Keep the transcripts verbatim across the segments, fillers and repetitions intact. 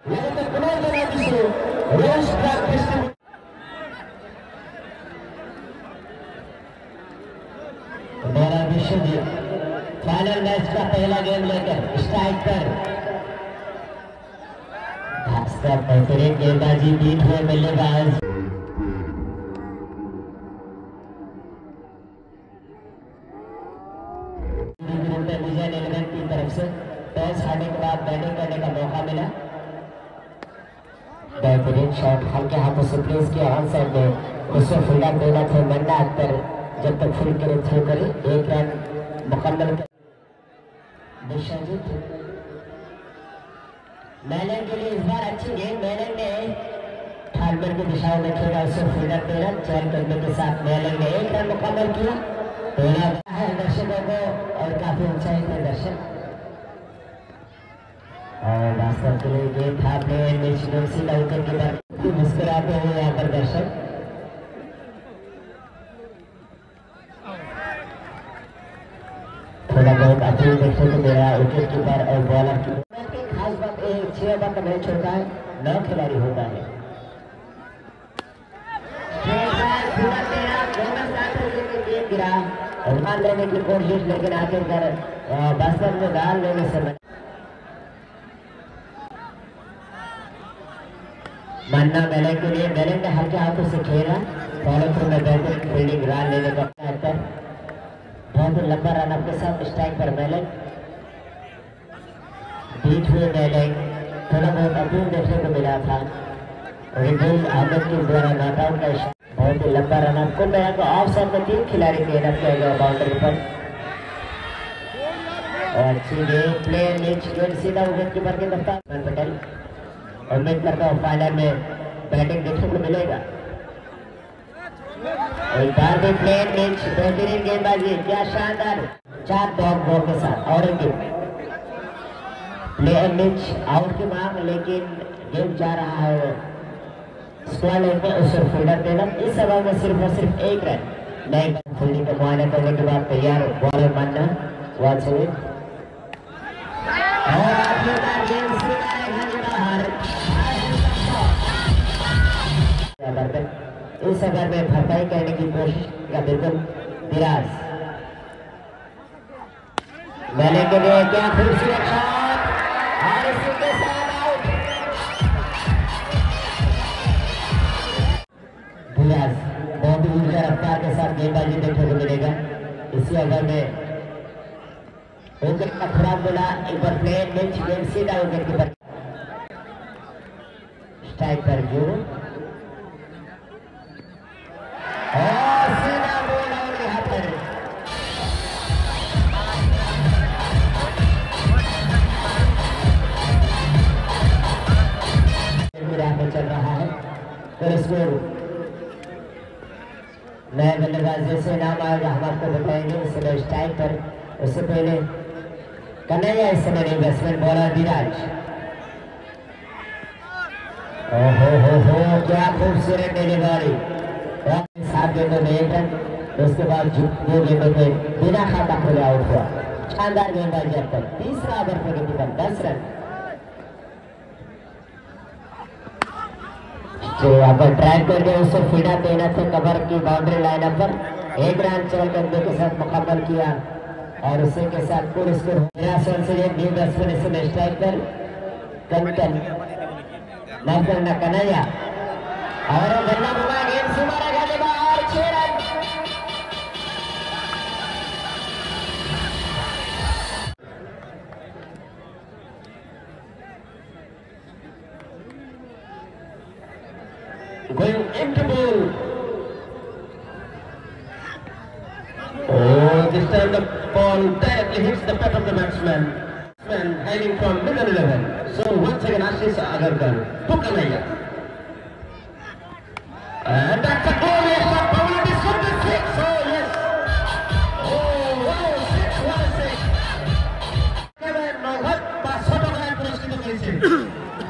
Vishwajeet final match का पहला game लेकर स्ट्राइक पर बेहतरीन गेंदबाजी बीट हुए बल्लेबाज विजय एलेवन की तरफ से टॉस हारने के बाद बैटिंग करने का मौका मिला। बेहतरीन शॉट हल्के हाथों से प्लेस किया ऑन साइड में, उसको फील्डर देना थे मन्ना अख्तर, जब तक फील्ड करे थ्रो करे एक रन मुकम्मल कर। विश्वजीत मैलन के लिए इस बार अच्छी गेंद, मैलन ने थालमर की दिशा में खेला, उससे फील्डर देना चयन करने के साथ मैलन ने एक रन मुकम्मल किया। तोड़ा है दर्शकों को और काफी ऊंचाई पर दर्शक और वास्तव के लिए गेंद था प्लेयर में सीधा विकेट के बाद मुस्कुराते हुए यहाँ पर दर्शक। थोड़ा बहुत अपील देखने को मिला विकेट कीपर और बॉलर की खास बात एक छह ओवर का मैच होता है, नौ खिलाड़ी होता है। गिरा और मान लेने की कोशिश, लेकिन आखिरकार बस्तर में डाल लेने से मन्ना मेले के लिए मेले ने हल्के हाथों से खेला, फॉलो थ्रू में बेहतरीन फील्डिंग रन लेने का बेहतर बहुत ही लंबा रन अप के साथ स्ट्राइक पर मेले बीच हुए मेले थोड़ा बहुत अपील देखने को मिला था। रिजुल अहमद के द्वारा नॉकआउट का इशारा, बहुत ही लंबा रन अप को मैं को ऑफ साइड में तीन खिलाड़ी के रन किया गया बाउंड्री पर और सीधे प्लेयर नीच गेंद सीधा विकेट कीपर के दफ्तर पटेल। उम्मीद करता हूँ फाइनल में बैटिंग देखने को मिलेगा। एक बार भी प्लेयर नीच बेहतरीन गेंदबाजी, क्या शानदार चार डॉग बॉल के साथ और एक प्लेयर नीच आउट की मांग, लेकिन गेंद जा रहा है स्क्वायर लाइन में, उसे फील्डर देना। इस सवाल में सिर्फ और सिर्फ एक रन नए फील्डिंग का मुआयना करने के बाद तैयार बॉलर मानना वॉच हुए और आखिरकार गेंद सीधा बाहर। इस ओवर में भरपाई करने की कोशिश का बिल्कुल विराज मैंने के लिए क्या खूबसूरत शॉट और इसी के साथ आउट। विराज बहुत ही ऊर्जा रफ्तार के साथ गेंदबाजी देखने को मिलेगा इसी ओवर में। विकेट का खराब बोला, एक बार प्लेयर बेंच गेंद सीधा विकेट कीपर स्ट्राइक पर गिरो और सीधा बॉल और यहाँ पर में चल रहा है। तो स्कोर नए बल्लेबाज जैसे नाम आएगा हम आपको बताएंगे। इस समय स्ट्राइक पर, उससे पहले कन्हैया, इस समय नहीं बैट्समैन बॉलर विराज। ओहो हो हो क्या खूबसूरत डिलीवरी, सात गेंदों में एक रन, उसके बाद दो गेंदों में बिना खाता खोले आउट हुआ। शानदार गेंदबाजी अब तक, तीसरा ओवर प्रगति पर दस रन। जो यहाँ पर ट्रैक करके उससे फीडा देना था कवर की बाउंड्री लाइन पर, एक रन चल करने के साथ मुकम्मल किया और उसी के साथ पूरे स्कोर न्यू बैट्समैन से स्ट्राइक पर कंकन माफ करना कन्हैया और गन्ना बुआ गेंद से मारा गया बाहर, छह run. Going into ball. Oh, this time the ball directly hits the bat of the batsman. Batsman hailing from middle eleven. So once again, Ashish Agarkar to Kanhaiya. And that's a goal. Yes, a power is from the six. Oh yes. Oh wow, six one six. Kevin Noghat पाँच सौ टका पुरस्कृत करेंगे।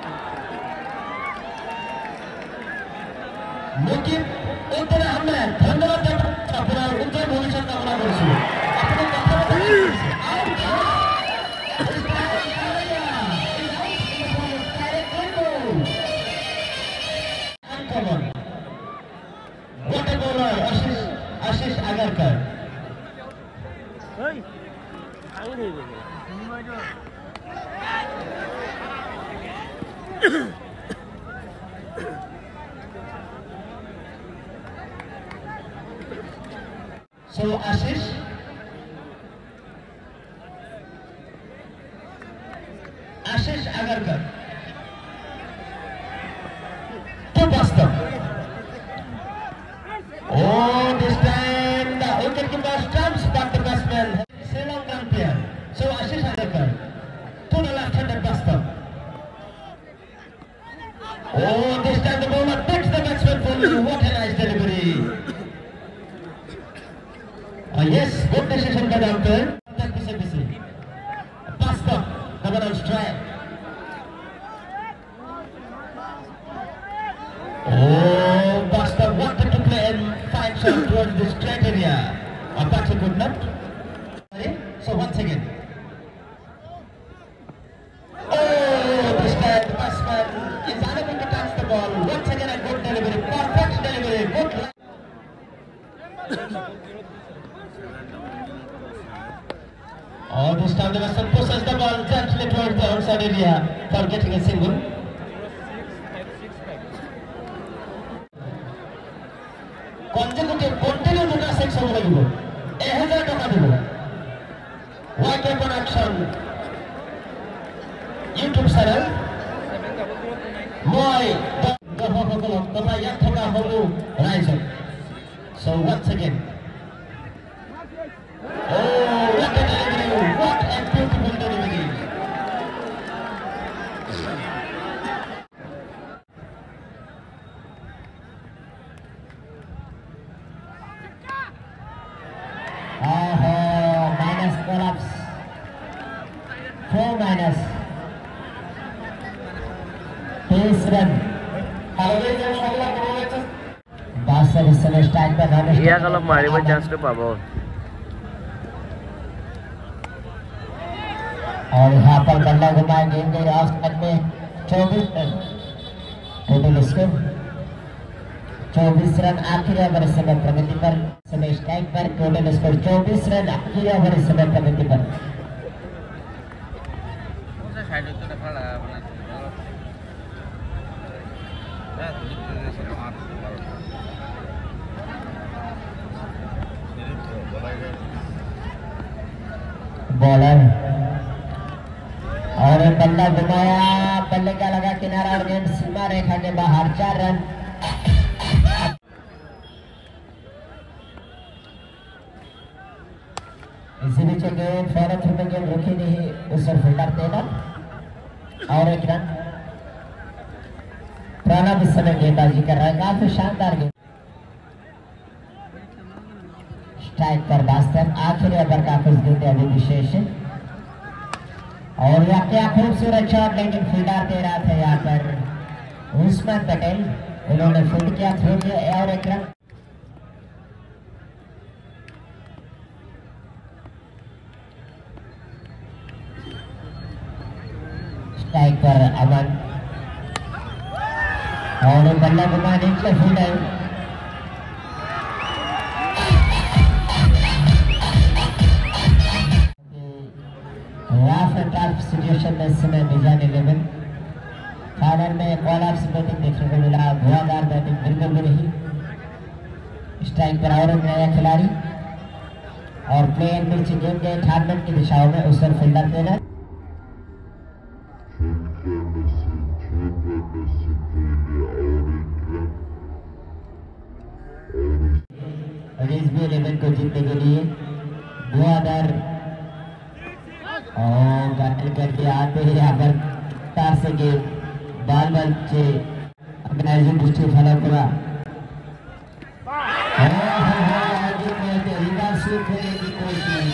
लेकिन उतना हमने धन्यवाद अपना उनके भविष्य का अपना करते अपने कपड़े So Ashish, Ashish Agarkar to Boston. Oh, this time the wicketkeeper stumps, but the batsman Sri Lankan player. So Ashish Agarkar to the left-handed Boston. Oh, this time the bowler takes the batsman fully. What a nice delivery. Uh, yes, good decision by the umpire. Boston, cover on strike. Oh, Boston wanted to play and find shot towards the straight area, uh, but he could not. So once again. Oh, this time the batsman is unable to touch the ball. Once again a good delivery, perfect delivery, good. Oh, this time the batsman pushes the ball gently towards the outside area for getting a single. Consecutive continue দুটা six হ'ব লাগিব এক হাজাৰ টকা দিব Y K connection YouTube channel মই দৰ্শকসকলক তথা ইয়াত থকা সকলো ৰাইজক so once again oh what a delivery what a beautiful delivery oh minus collapse four minus तेईस रन बासठ इस समय स्ट्राइक पर नॉन ये कलम मारी में चांस तो पाबो और यहाँ पर बल्ला घुमाए गेंद गई ऑफ में चौबीस रन टोटल स्कोर चौबीस रन आखिरी ओवर इस समय प्रगति पर समय स्ट्राइक पर टोटल स्कोर चौबीस रन आखिरी ओवर इस समय प्रगति पर बॉलर और बल्ला घुमाया बल्ले का लगा किनारा और गेंद सीमा रेखा के बाहर चार रन इसी बीच गेंद फौरन थ्रो में गेंद रुकी नहीं उस पर फील्डर देना और एक रन प्रणब इस समय गेंदबाजी कर रहा है काफी शानदार गेंद स्ट्राइक पर वास्तव आखिरी ओवर का कुछ गेंद अभी विशेष है और यह क्या खूबसूरत शॉट लेकिन फील्डर दे रहा था यहाँ पर उस्मान पटेल उन्होंने फील्ड किया थ्रो किया और एक रन स्ट्राइक पर अमन और बल्ला घुमा निकले फील्डर सिचुएशन में इस समय मिजान इलेवन फाइनल में कॉलअप्स बैटिंग देखने को मिला धुआंधार बैटिंग बिल्कुल भी नहीं स्ट्राइक पर और एक नया खिलाड़ी और प्लेयर नीचे गेंद के अठारह की दिशाओं में उस पर फील्डर देना रिजवी इलेवन को जीतने के लिए धुआंधार और बैटल करके आते हैं यहाँ पर तार से गेंद बाल बाल से ऑर्गेनाइजिंग डिस्ट्रिक्ट फॉलो करा आगे में रिवर्स स्वीप होने की कोशिश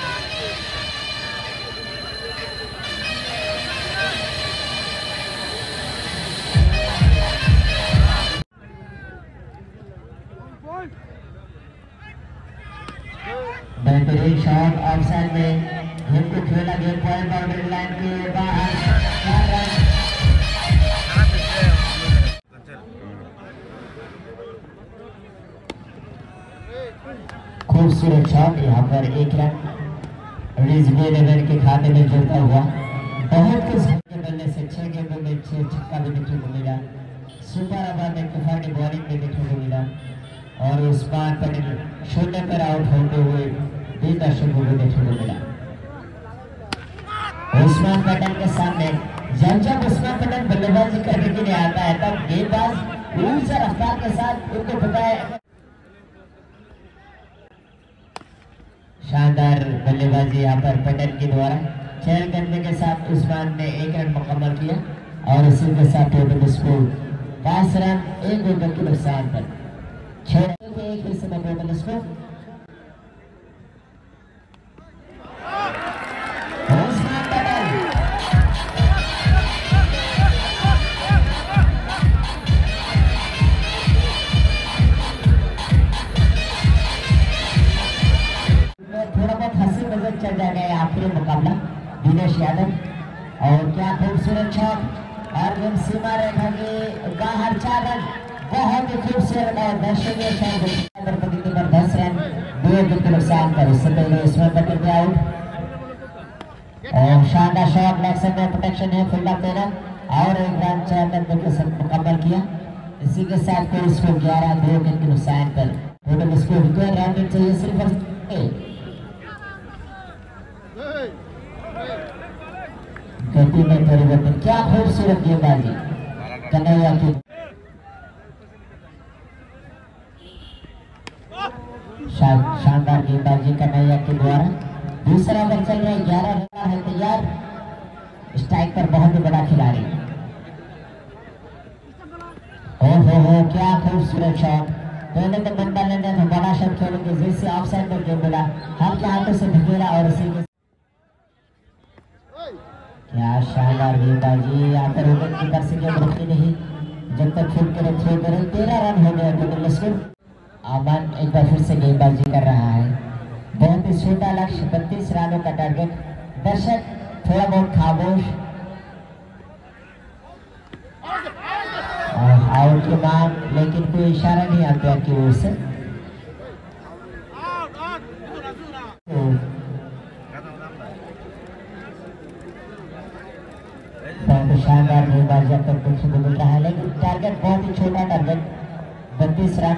बेहतरीन शॉट ऑफसाइड में इनको खेला गया पॉइंट बाउंड्री लाइन के बाहर खूबसूरत शॉट यहाँ पर एक रन रिजवी इलेवन के खाते में जुड़ता हुआ बहुत कुछ बल्ले से छह गेंदों में छह छक्का भी देखने को मिला। सुपर ओवर में तूफानी बॉलिंग भी देखने को मिला और उस्मान पटेल शून्य पर आउट होते हुए तीन दर्शकों को देखने को मिला। उस्मान पटेल के सामने जब जब उस्मान पटेल बल्लेबाजी करने के लिए आता है तब गेंदबाज ऊंची रफ्तार के साथ उनको पता है। शानदार बल्लेबाजी यहाँ पर पटेल के द्वारा चेयर करने के साथ उस्मान ने एक रन मुकम्मल किया और इसी के साथ टोटल स्कोर पांच रन एक विकेट के नुकसान पर छह रन के एक हिस्से में टोटल स्कोर। उस्मान पटेल थोड़ा बहुत हंसी मजाक चल जाएगा आखिरी मुकाबला। दिनेश यादव और क्या खूबसूरत शॉट और गेंद सीमा रेखा के बाहर चार रन, बहुत ही खूबसूरत और दर्शनीय शॉट पर दस रन दो विकेट के नुकसान पर। इससे पहले उस्मान पटेल के आउट और शानदार शॉट लेग साइड में प्रोटेक्शन है फील्डर देना और एक रन चार रन के साथ मुकम्मल किया। इसी के साथ कोई स्कोर ग्यारह दो विकेट के नुकसान पर टोटल स्कोर रन चाहिए सिर्फ गति में परिवर्तन। क्या खूबसूरत गेंदबाजी कन्हैया की। शा, शानदार गेंदबाजी कन्हैया के द्वारा। दूसरा ओवर चल रहा है, ग्यारह रन है तैयार। स्ट्राइक पर बहुत ही बड़ा खिलाड़ी। ओ हो हो क्या खूबसूरत शॉट। पहले तो बंदा लेने तो बड़ा शॉट खेलेंगे जैसे ऑफ साइड पर गेंद मिला हल्के हाथों से ढकेला और इसी के क्या शानदार गेंदबाजी। यहाँ पर विकेट कीपर से गेंद रुकती नहीं जब तक खुद के थ्रो करें। तेरह रन हो गए टोटल स्कोर। अमन एक बार फिर से गेंदबाजी कर रहा है। बहुत ही छोटा लक्ष्य बत्तीस रनों का टारगेट। दर्शक थोड़ा बहुत खामोश। आउट की मांग लेकिन कोई इशारा नहीं आता की ओर से। बहुत शानदार गेंदबाजी अब तक देखने को मिल रहा है लेकिन टारगेट बहुत ही छोटा टारगेट बत्तीस रन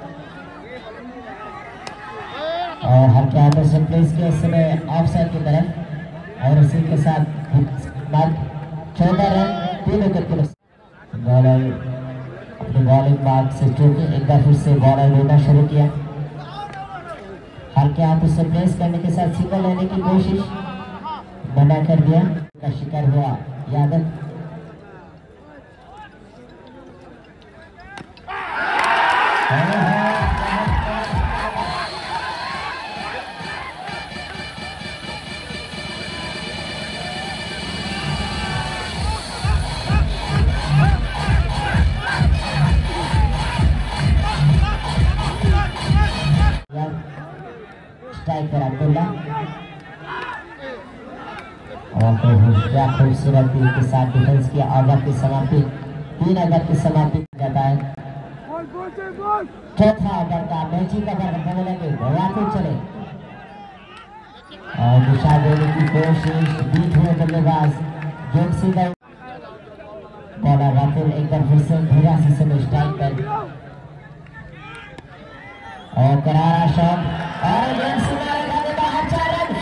और हल्के हाथों से प्लेस किया इस समय ऑफ साइड की तरफ और इसी के साथ चौदह रन तीन विकेट के नुकसान। बॉलर अपने बॉलिंग मार्क से चूके एक बार फिर से बॉलर लेना शुरू किया। हल्के हाथों से प्लेस करने के साथ सिंगल लेने की कोशिश मना कर दिया का शिकार हुआ यादव। स्ट्राइक पर अब्दुल्ला क्या खूबसूरती के साथ डिफेंस किया। ओवर की समाप्ति तीन ओवर की समाप्ति जाता है। चौथा ओवर का मैचिंग का करने लगे रातों चले और दिशा देने की कोशिश बीच हुए बल्लेबाज गेंद सीधा बॉलर रातुल एक बार फिर से धीरा से समय स्ट्राइक पर और करारा शॉट और गेंद सीधा लगा बाहर चार रन।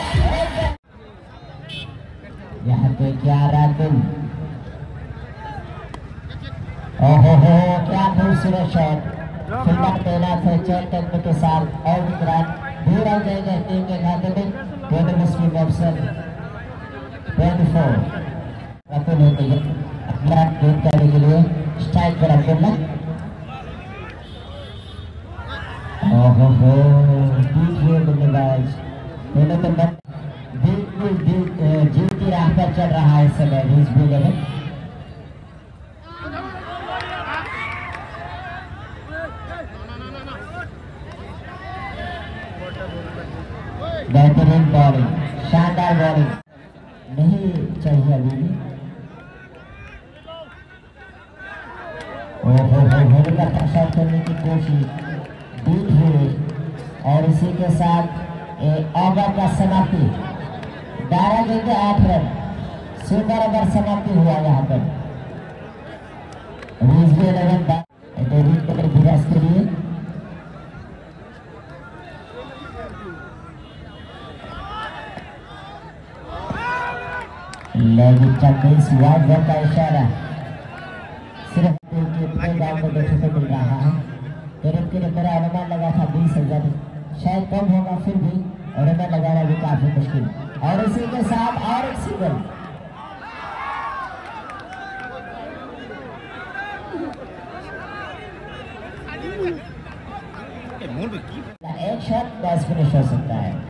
यहाँ पे क्या रातुल ओहो हो क्या खूबसूरत शॉट। फील्डर तैनात है चेयर करने के साथ और रन दो रन जाएगा टीम के खाते में। टोटल स्कोर ऑप्शन चौबीस रातुल होते हैं अपना गेंद करने के लिए स्ट्राइक पर अब्दुल्ला। ओहो हो बीच हुए बल्लेबाज पहले तो जीत की राह पर चल रहा है इस समय रीच भी लेवल। बेहतरीन बॉलिंग शानदार बॉलिंग नहीं चाहिए अभी भी। ओहो हो हेलीकॉप्टर शॉट करने की कोशिश बीट हुई और इसी के साथ ओवर का समाप्ति बारह गेंद आठ रन सुपर ओवर समाप्ति हुआ यहाँ पर। एसपी इलेवन डेविड पकड़ विराज के लिए लेकिन चौबीस वाइड बॉल का इशारा सिर्फ प्ले ग्राउंड में देखने को मिल रहा है। डेविड के लिए मेरा अनुमान लगा था बीस हजार, शायद कम होगा, फिर भी अनुमान लगाना भी काफी मुश्किल। और इसी के साथ और एक सिंगल, एक शॉट मैच फिनिश हो सकता है।